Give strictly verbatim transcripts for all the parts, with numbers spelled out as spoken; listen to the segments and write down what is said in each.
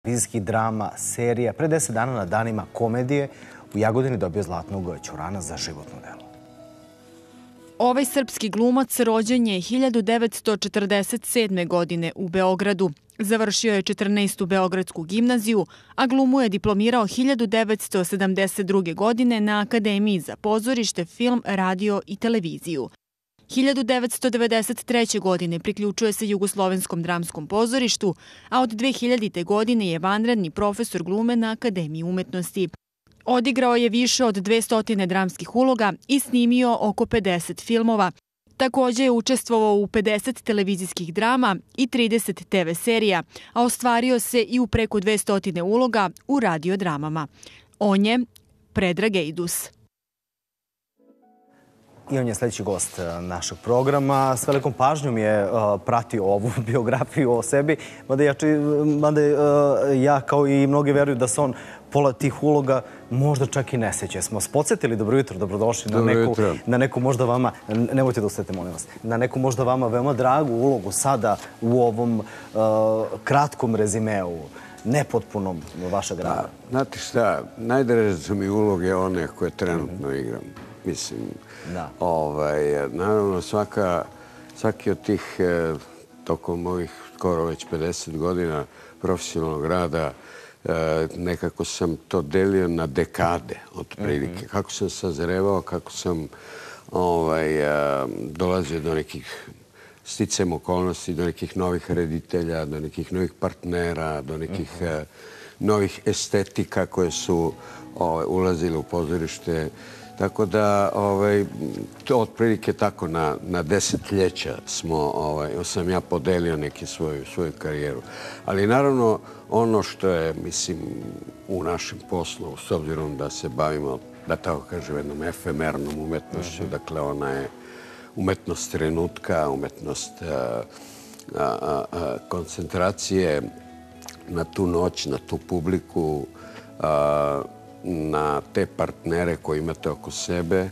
televizijski drama, serija. Pre deset dana na danima komedije u Jagodini dobio Zlatnog ćurana za životno delo. Ovaj srpski glumac rođen je hiljadu devetsto četrdeset sedme. godine u Beogradu. Završio je četrnaestu Beogradsku gimnaziju, a glumu je diplomirao hiljadu devetsto sedamdeset druge. godine na Akademiji za pozorište, film, radio i televiziju. hiljadu devetsto devedeset treće. godine priključuje se Jugoslovenskom dramskom pozorištu, a od dve hiljadite. godine je vanredni profesor glume na Akademiji umetnosti. Odigrao je više od dvesta dramskih uloga i snimio oko pedeset filmova. Također je učestvovao u pedeset televizijskih drama i trideset te ve serija, a ostvario se i u preko dvesta uloga u radiodramama. On je Predrag Ejdus. I on je sljedeći gost našeg programa. S velikom pažnjom je pratio ovu biografiju o sebi, mada ja, mada ja kao i mnogi veruju da se on pola tih uloga možda čak i ne seća. Smo vas podsjetili, dobro jutro, dobrodošli na neku, na neku možda vama, nemojte da ustajete, molim vas, na neku možda vama veoma dragu ulogu sada u ovom uh, kratkom rezimeu, nepotpunom vašeg rada. Znate šta, najdraže su mi uloge one koje trenutno igram. Mislim, ovaj, naravno svaka, svaki od tih eh, tokom ovih skoro već pedeset godina profesionalnog rada eh, nekako sam to delio na dekade otprilike. Kako sam sazrevao, kako sam ovaj, eh, dolazio do nekih sticajem okolnosti, do nekih novih reditelja, do nekih novih partnera, do nekih eh, novih estetika koje su ovaj, ulazile u pozorište. Tako da, ovaj, to otprilike tako na, na desetljeća smo, ovaj, sam ja podelio neki svoju, svoju karijeru. Ali naravno, ono što je, mislim, u našem poslu, s obzirom da se bavimo, da tako kažem, jednom efemernom umetnošću, dakle, ona je umetnost trenutka, umetnost a, a, a, koncentracije na tu noć, na tu publiku, a, na te partnere koje imate oko sebe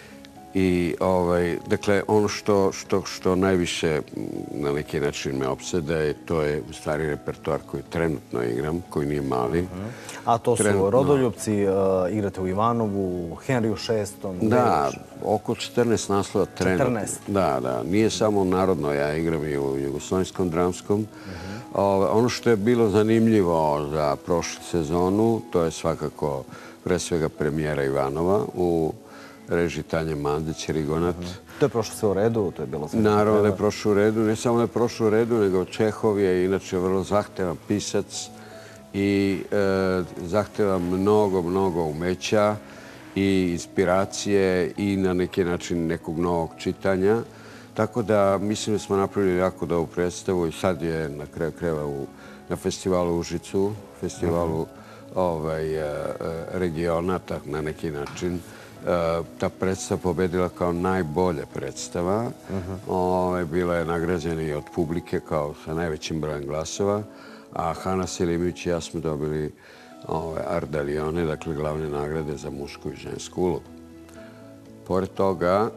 i ovaj, dakle, ono što, što, što najviše na neki način me opseda je to je u stvari repertoar koji trenutno igram, koji nije mali. Uh-huh. A to su trenutno Rodoljupci, uh, igrate u Ivanovu, u Henriju šestom. Da, oko četrnaest naslova trenutno. četrnaest? Da, da. Nije samo narodno, ja igram i u Jugoslovenskom dramskom. Uh-huh. O, ono što je bilo zanimljivo za prošlu sezonu, to je svakako pre svega premijera Ivanova u režiji Tanje Mandić, Rigonat. Uh-huh. To je prošlo sve u redu? To je bilo sve naravno da je prošlo u redu. Ne samo da je prošlo u redu, nego Čehov je inače vrlo zahtevan pisac i e, zahteva mnogo, mnogo umeća i inspiracije i na neki način nekog novog čitanja. Tako da mislim da smo napravili jako dobru predstavu i sad je na kraju krajeva u, na festivalu u Užicu, festivalu uh-huh. ovaj, regiona, tak na neki način. Ta predstava pobedila kao najbolja predstava. Uh-huh. Ovaj, bila je nagrađena i od publike kao sa najvećim brojem glasova, a Hana Selimović i ja smo dobili ovaj, Ardalione, dakle glavne nagrade za mušku i žensku ulogu. Pored toga,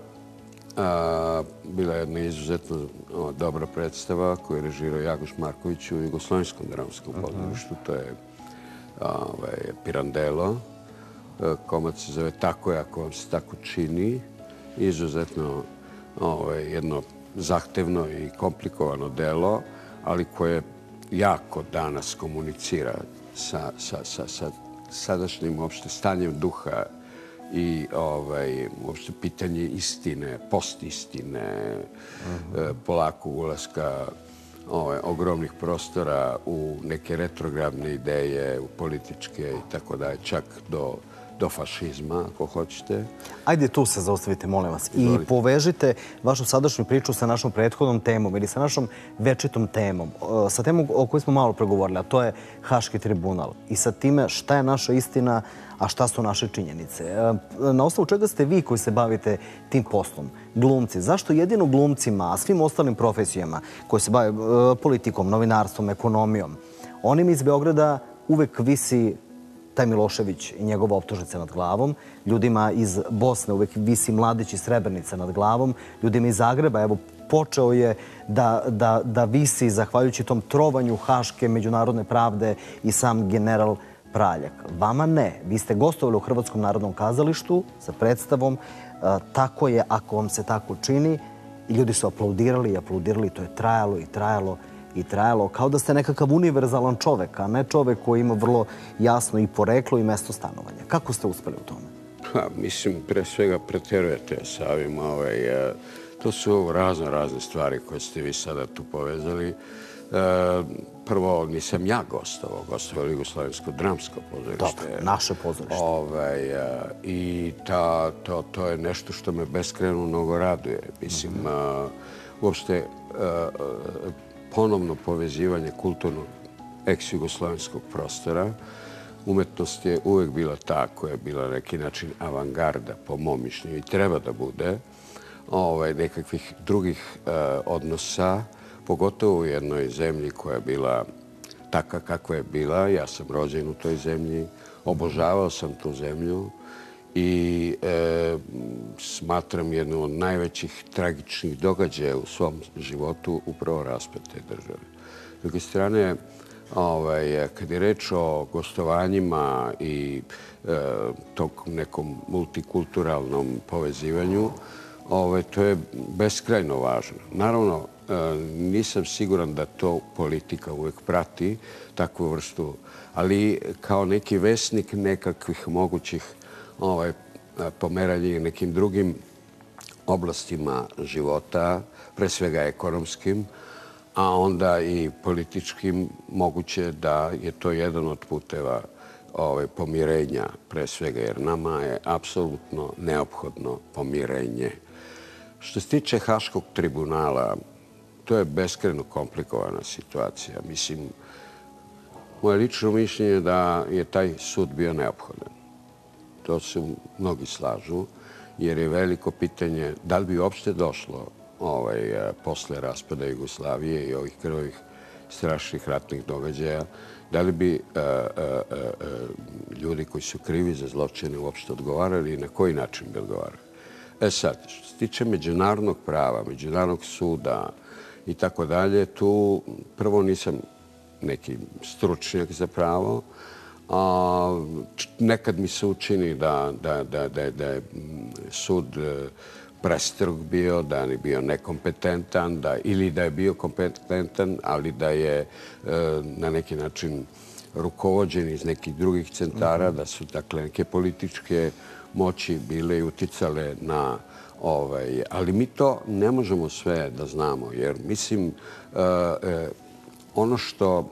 a, bila je jedna izuzetno o, dobra predstava koju je režirao Jagoš Marković u Jugoslovenskom dramskom pozorištu. Uh-huh. To je ovaj, Pirandello. Komad se zove Tako je, ako vam se tako čini. Izuzetno ovaj, jedno zahtevno i komplikovano delo, ali koje jako danas komunicira sa, sa, sa, sa sadašnjim uopšte stanjem duha i ovaj, uopšte pitanje istine, postistine, uh-huh. polako ulaska ovaj, ogromnih prostora u neke retrogradne ideje, u političke i tako dalje, čak do do fašizma, ako hoćete. Ajde tu se zaustavite, molim vas. I Zvolite. Povežite vašu sadašnju priču sa našom prethodnom temom ili sa našom večitom temom. Sa temom o kojoj smo malo pregovorili, a to je Haški tribunal. I sa time šta je naša istina, a šta su naše činjenice. Na osnovu čega ste vi koji se bavite tim poslom? Glumci. Zašto jedino glumcima, a svim ostalim profesijama koji se bave politikom, novinarstvom, ekonomijom, onima iz Beograda uvek visi taj Milošević i njegova optužnica nad glavom. Ljudima iz Bosne uvek visi mladić iz Srebrenice nad glavom. Ljudima iz Zagreba, evo, počeo je da, da, da visi, zahvaljujući tom trovanju Haške međunarodne pravde, i sam general Praljak. Vama ne. Vi ste gostovali u Hrvatskom narodnom kazalištu sa predstavom. Tako je, ako vam se tako čini. I ljudi su aplaudirali i aplaudirali. To je trajalo i trajalo i trajalo. Kao da ste nekakav univerzalan čovek, a ne čovek koji ima vrlo jasno i poreklo i mesto stanovanja. Kako ste uspeli u tome? Pa, mislim, pre svega preterujete sa ovim. Ovaj, to su razne, razne stvari koje ste vi sada tu povezali. Prvo, nisam ja gostovao, gostovao Jugoslovensko dramsko pozorište. Dobro, naše pozorište. Ovaj, I ta, to, to je nešto što me beskrajno mnogo raduje. Mislim, mm-hmm. uopšte ponovno povezivanje kulturnog ex-jugoslovenskog prostora. Umetnost je uvek bila ta koja je bila na neki način avangarda, po mom mišljenju, i treba da bude ovaj, nekakvih drugih uh, odnosa, pogotovo u jednoj zemlji koja je bila taka kakva je bila. Ja sam rođen u toj zemlji, obožavao sam tu zemlju i e, smatram jednu od najvećih tragičnih događaja u svom životu upravo raspad te države. S druge strane, ovaj, kad je reč o gostovanjima i e, tog nekom multikulturalnom povezivanju, ovaj, to je beskrajno važno. Naravno, e, nisam siguran da to politika uvek prati, takvu vrstu, ali kao neki vesnik nekakvih mogućih ovaj, pomeranja i nekim drugim oblastima života, pre svega ekonomskim, a onda i političkim, moguće da je to jedan od puteva ovaj, pomirenja, pre svega, jer nama je apsolutno neophodno pomirenje. Što se tiče Haškog tribunala, to je beskrajno komplikovana situacija. Mislim, moje lično mišljenje je da je taj sud bio neophodan. To se mnogi slažu, jer je veliko pitanje da li bi uopšte došlo ovaj, posle raspada Jugoslavije i ovih krvavih strašnih ratnih događaja, da li bi a, a, a, ljudi koji su krivi za zločine uopšte odgovarali i na koji način bi odgovarali. E sad, što se tiče međunarodnog prava, međunarodnog suda i tako dalje, tu prvo nisam neki stručnjak za pravo. A, nekad mi se učini da, da, da, da, da je sud prestrog bio, da je bio nekompetentan, da, ili da je bio kompetentan, ali da je e, na neki način rukovođen iz nekih drugih centara, da su dakle neke političke moći bile i uticale na ovaj, ali mi to ne možemo sve da znamo, jer mislim e, e, ono što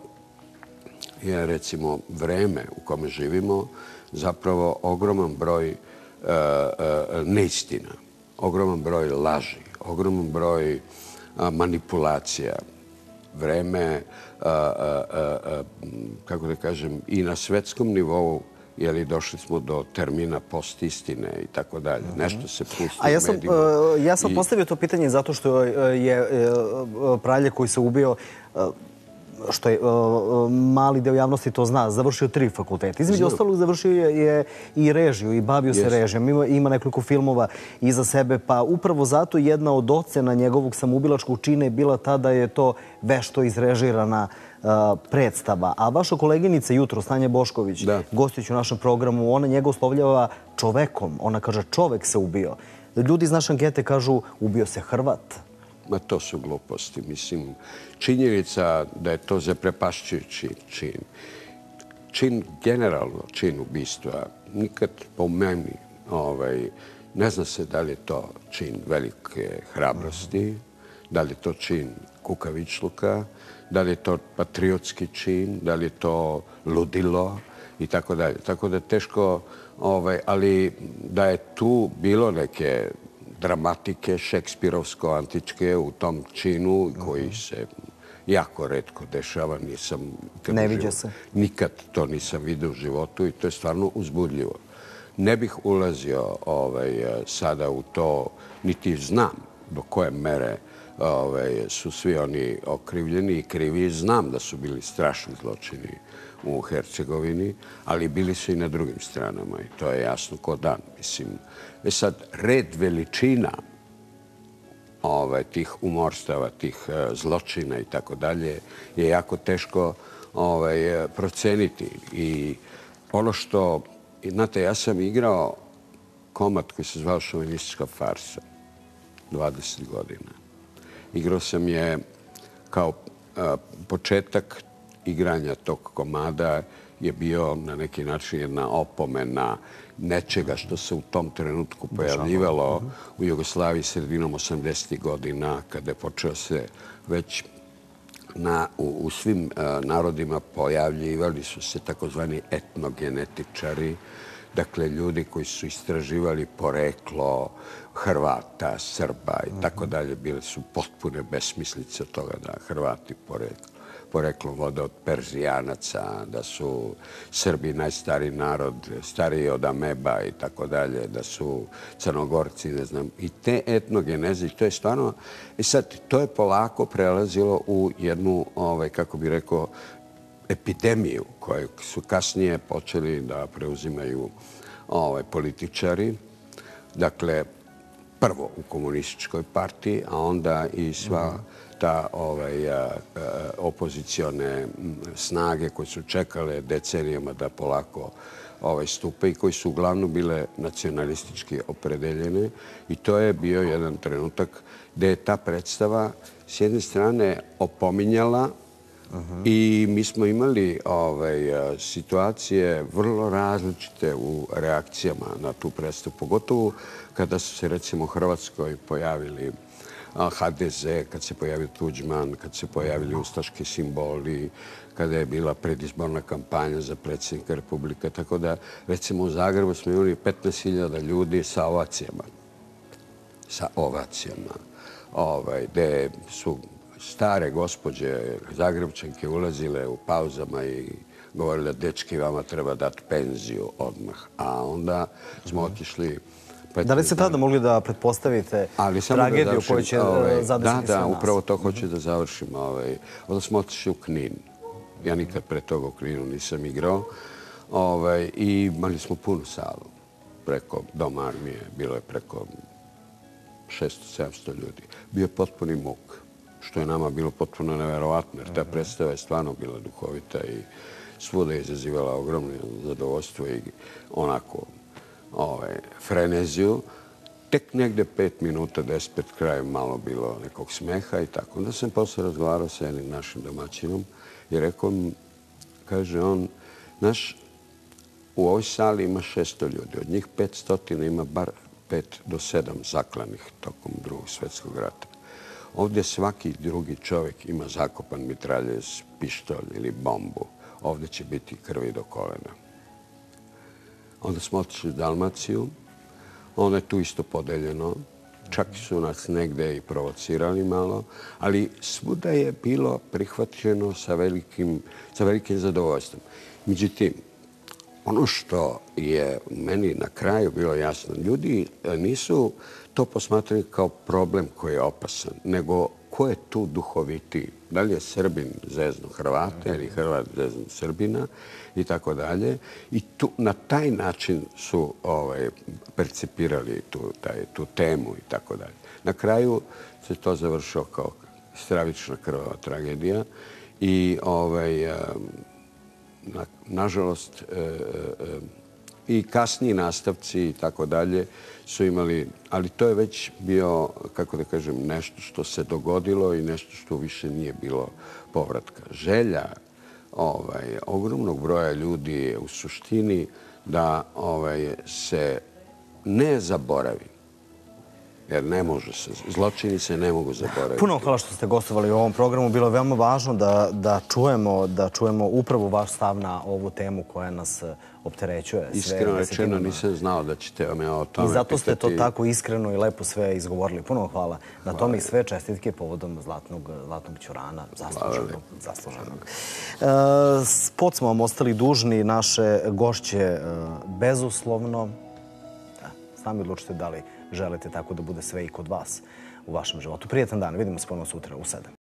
je recimo vreme u kome živimo zapravo ogroman broj e, e, neistina, ogroman broj laži, ogroman broj a, manipulacija. Vreme, a, a, a, kako da kažem, i na svetskom nivou, jer došli smo do termina postistine i tako dalje. Nešto se pusti A ja sam, u medijima. Ja sam postavio to pitanje zato što je Praljak koji se ubio, što je mali deo javnosti to zna, završio tri fakulteta. Između ostalog završio je i režiju i bavio se režijom. Ima, ima nekoliko filmova iza sebe, pa upravo zato jedna od ocena njegovog samoubilačkog čina je bila ta da je to vešto izrežirana predstava. A vaša koleginica jutro, Stanja Bošković, gostujući u našem programu, ona njega oslovljava čovekom. Ona kaže čovek se ubio. Ljudi iz naše ankete kažu ubio se Hrvat. Ma to su gluposti. Mislim, činjenica da je to zaprepašćujući čin. Čin, generalno čin ubistva, nikad po meni, ovaj, ne zna se da li je to čin velike hrabrosti, da li je to čin kukavičluka, da li je to patriotski čin, da li je to ludilo i tako dalje. Tako da teško, ovaj, ali da je tu bilo neke dramatike šekspirovsko-antičke u tom činu koji se jako retko dešava. Nisam, ne viđa se. Nikad to nisam vidio u životu i to je stvarno uzbudljivo. Ne bih ulazio ovaj, sada u to, niti znam do koje mere ovaj, su svi oni okrivljeni i krivi. Znam da su bili strašni zločini u Hercegovini, ali bili su i na drugim stranama i to je jasno ko dan. Mislim, e sad, red veličina ovaj, tih umorstava, tih uh, zločina i tako dalje je jako teško ovaj, proceniti. I ono što, znate, ja sam igrao komad koji se zvao Šovinistička farsa dvadeset godina. Igrao sam je kao a, početak igranja tog komada je bio na neki način jedna opomena nečega što se u tom trenutku pojavljivalo u Jugoslaviji sredinom osamdesetih godina, kada je počeo se već na, u, u svim a, narodima pojavljivali su se takozvani etnogenetičari, dakle ljudi koji su istraživali poreklo Hrvata, Srba i tako dalje. Bile su potpune besmislice od toga da Hrvati poreklo, poreklo vode od Perzijanaca, da su Srbi najstariji narod, stariji od ameba i tako dalje, da su Crnogorci, ne znam. I te etnogeneze, to je stvarno... I sad, to je polako prelazilo u jednu, ovaj, kako bi rekao, epidemiju koju su kasnije počeli da preuzimaju ovaj, političari. Dakle, prvo u komunističkoj partiji, a onda i sva ta ovaj, a, a, opozicione snage koje su čekale decenijama da polako ovaj, stupe i koji su uglavnom bile nacionalistički opredeljene. I to je bio jedan trenutak gde je ta predstava s jedne strane opominjala i mi smo imali ovaj, situacije vrlo različite u reakcijama na tu predstavu, pogotovo kada su se recimo u Hrvatskoj pojavili ha de ze, kad se pojavio Tuđman, kad se pojavili ustaški simboli, kada je bila predizborna kampanja za predsjednika Republike. Tako da, recimo u Zagrebu smo imali petnaest hiljada ljudi sa ovacijama. Sa ovacijama. Ovaj, gde su stare gospođe Zagrebčanke ulazile u pauzama i govorile dečki, vama treba dati penziju odmah. A onda smo otišli... Da li ste tada mogli da pretpostavite tragediju koju će zadesiti sve nas? Da, da, upravo to hoću da završim. Onda smo otišli u Knin. Ja nikad pre toga u Kninu nisam igrao. I imali smo punu salu. Preko Doma armije bilo je preko šesto sedamsto ljudi. Bio je potpuni muk, što je nama bilo potpuno neverovatno, jer ta predstava je stvarno bila duhovita i svuda je izazivala ogromno zadovoljstvo i onako ovaj, freneziju. Tek negde pet minuta, deset pred krajem malo bilo nekog smeha i tako. Onda sam posle razgovarao sa jednim našim domaćinom i rekao, kaže on, naš, u ovoj sali ima šesto ljudi, od njih petsto ima bar pet do sedam zaklanih tokom drugog svjetskog rata. Ovdje svaki drugi čovjek ima zakopan mitraljez, pištolj ili bombu. Ovdje će biti krvi do kolena. Onda smo otišli u Dalmaciju. Ono je tu isto podeljeno. Čak su nas negde i provocirali malo. Ali svuda je bilo prihvaćeno sa velikim, sa velikim zadovoljstvom. Međutim, ono što je meni na kraju bilo jasno, ljudi nisu to posmatrali kao problem koji je opasan, nego ko je tu duhovitiji. Da li je Srbin zeznu Hrvata ili Hrvat zeznu Srbina i tako dalje. I tu, na taj način su ovaj, percipirali tu, taj, tu temu i tako dalje. Na kraju se to završilo kao stravična krvava tragedija i ovaj, na, nažalost e, e, i kasniji nastavci i tako dalje su imali, ali to je već bio, kako da kažem, nešto što se dogodilo i nešto što više nije bilo povratka. Želja ovaj, ogromnog broja ljudi je u suštini da ovaj, se ne zaboravi. Jer ne može se, zločini se ne mogu zaboraviti. Puno hvala što ste gostovali u ovom programu. Bilo je veoma važno da, da, čujemo, da čujemo upravo vaš stav na ovu temu koja nas opterećuje. Iskreno rečeno nisam znao da ćete me o tome pitati. I zato ste to tako iskreno i lepo sve izgovorili. Puno hvala na tome i sve čestitke povodom Zlatnog, Zlatnog ćurana, zasluženog. zasluženog. E, spot smo vam ostali dužni, naše gošće bezuslovno. Da, sami odlučite da li želite tako da bude sve i kod vas u vašem životu. Prijetan dan, vidimo se ponovno sutra u sedam.